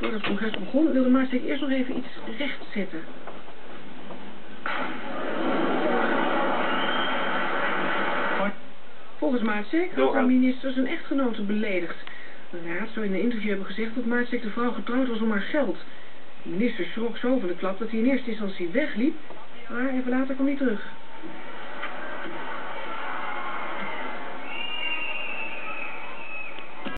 Voordat het congres begon wilde Maarstek eerst nog even iets rechtzetten. Volgens Maarstek had de minister zijn echtgenote beledigd. De raad zou in een interview hebben gezegd dat Maarstek de vrouw getrouwd was om haar geld. De minister schrok zo van de klap dat hij in eerste instantie wegliep, maar even later kwam hij terug.